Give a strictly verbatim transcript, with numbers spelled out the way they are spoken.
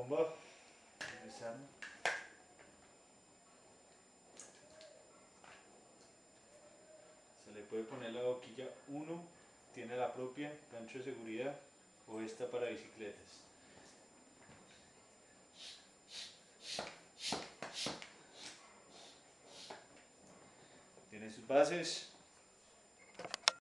bomba. Regresando. Se le puede poner la boquilla uno, tiene la propia, gancho de seguridad, o esta para bicicletas. Tiene sus bases.